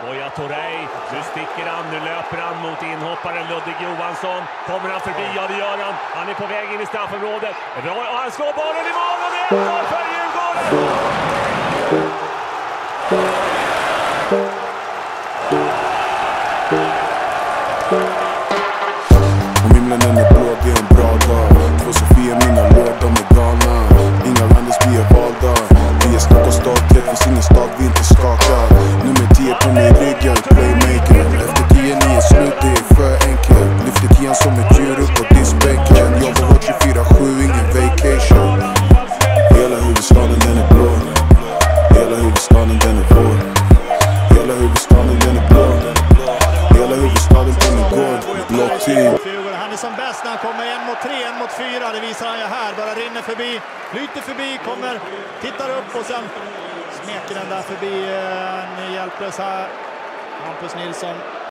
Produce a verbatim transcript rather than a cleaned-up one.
Buya Touré, nu sticker han, nu löper han mot inhopparen Ludvig Johansson. Kommer han förbi? Ja, det gör han. Han är på väg in i straffområdet. Och han slår bollen i mål och det är ett mål för Djurgården! Om himlen den är blå, det är en bra dag. Två Sofia, mina låd, de är galna. Inga Randers, vi är valda. Vi är snack och stolthet, finns ingen stad vi inte skakar. Nummer tio på mig ryggen, playmaker. Efter tio, nio slut, det är för enkelt. Lyfter tian som ett djur upp på diskbänken. Jobbar hårt tjugofyra sju, ingen vacation. Hela huvudstaden den är blå. Hela huvudstaden den är vår. Hela huvudstaden den är blå. Hela huvudstaden den är gård. Blå tid. Han är som bäst när han kommer en mot tre, en mot fyra. Det visar han ju här. Bara rinner förbi, flyter förbi, kommer, tittar upp och sen smeker den där förbi en hjälplös här. Hampus Nilsson.